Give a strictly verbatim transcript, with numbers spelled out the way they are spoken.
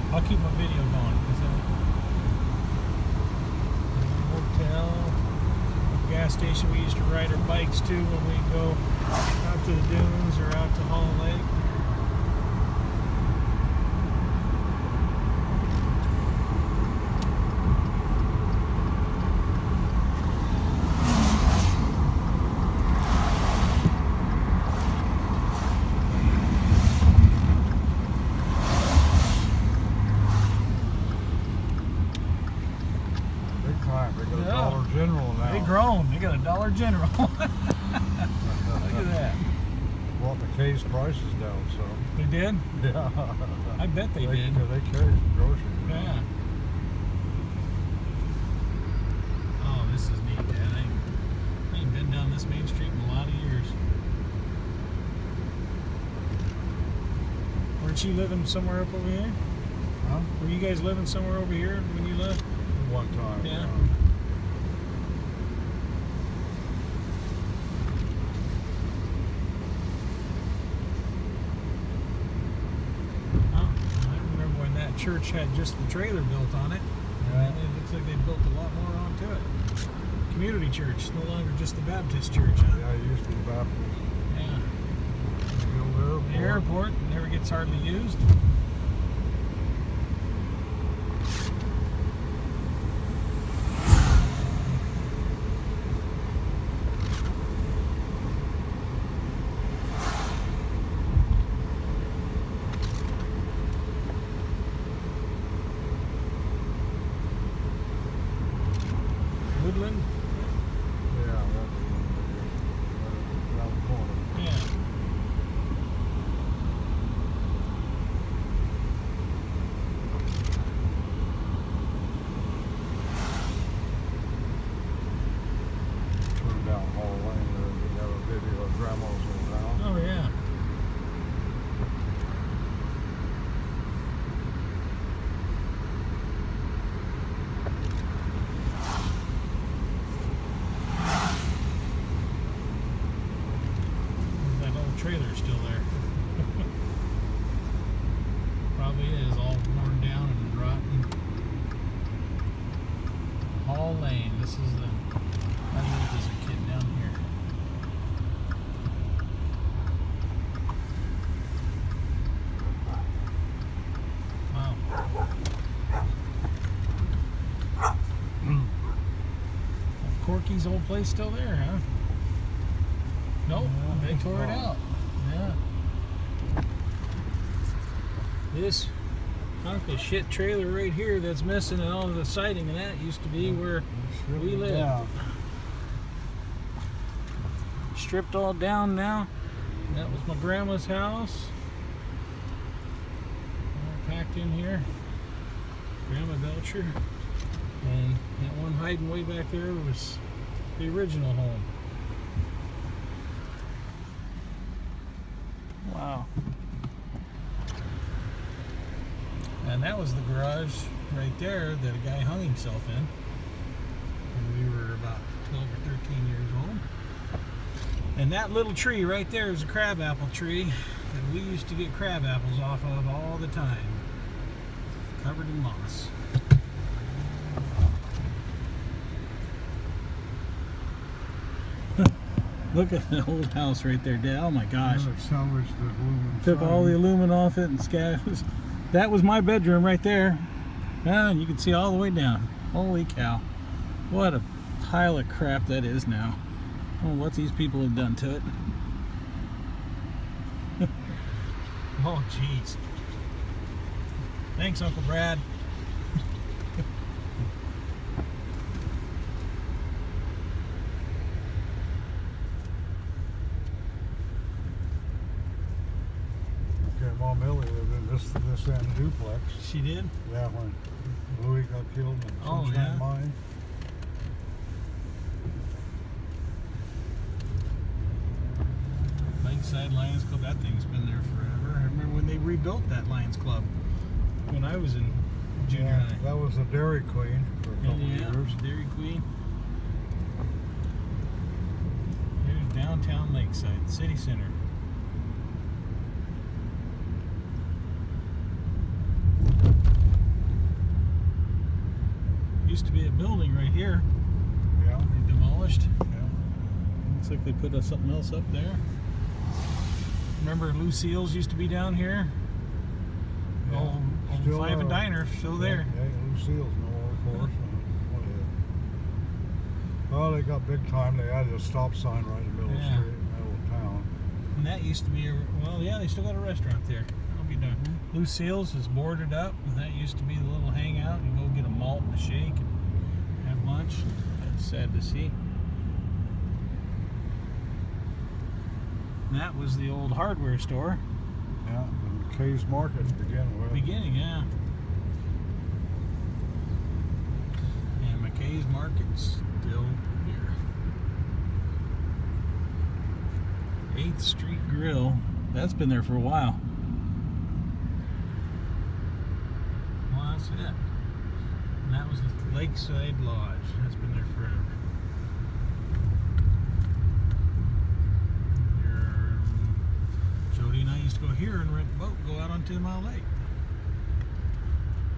I'll keep my video going because hotel, gas station we used to ride our bikes to when we go out to the dunes or out to Holland Lake. They got a Dollar General now. They grown. They got a Dollar General. Look at that. Brought McKay's prices down some. They did? Yeah. I bet they, they did. They carry some groceries. Yeah. Oh, this is neat, Dad. I ain't, I ain't been down this main street in a lot of years. Weren't you living somewhere up over here? Huh? Were you guys living somewhere over here when you left? One time. Yeah. Uh, Church had just the trailer built on it. Yeah. And it looks like they built a lot more onto it. Community church, no longer just the Baptist church, huh? Yeah, it used to be Baptist. Yeah. The old airport. The airport never gets hardly used. Woodland? Yeah, that's around the corner. Yeah. Turn down Hall Lane there, you got a video of Grandma's old house. Oh, yeah. Trailer still there. Probably is all worn down and rotten. Hall Lane. This is the. I lived as a kid down here. Wow. Corky's old place still there, huh? Nope, yeah, they tore it out. Yeah. This hunk of shit trailer right here that's missing and all of the siding and that used to be where we lived. Yeah. Stripped all down now. That was my grandma's house. All packed in here. Grandma Belcher. And that one hiding way back there was the original home. Wow. And that was the garage right there that a guy hung himself in when we were about twelve or thirteen years old. And that little tree right there is a crabapple tree that we used to get crab apples off of all the time. Covered in moss. Look at the old house right there, Dad. Oh my gosh. Yeah, salvaged the aluminum Took all the siding. aluminum off it and scattered. That was my bedroom right there. Yeah, and you can see all the way down. Holy cow. What a pile of crap that is now. I don't know what these people have done to it. Oh, jeez. Thanks, Uncle Brad. Grandma Millie lived in this this end duplex. She did? Yeah, when Louis got killed in the Oh, Sunshine yeah? Mine. Lakeside Lions Club, that thing's been there forever. I remember when they rebuilt that Lions Club when I was in junior Yeah, high. that was the Dairy Queen for a couple Yeah, of years. Dairy Queen. Here's downtown Lakeside, city center. used to be a building right here. Yeah. They demolished. Yeah. Looks like they put uh, something else up there. Remember Lucille's used to be down here? Yeah. Old, old Still Five and are. Diner, still there. Yeah, yeah, Lucille's no more, of course. Uh, Well, they got big time. They added a stop sign right in the middle Yeah. of the street, middle of town. And that used to be a, well, yeah, they still got a restaurant there. That'll be done. Mm-hmm. Lucille's is boarded up, and that used to be the little hangout. You go get a malt and a shake and have lunch. That's sad to see. And that was the old hardware store. Yeah, and Kay's Market to begin with. Beginning, yeah. And McKay's Market's still here. eighth Street Grill. That's been there for a while. Well, that's it. And that was the Lakeside Lodge. That's been there forever. Your, Jody and I used to go here and rent a boat and go out on Ten Mile Lake.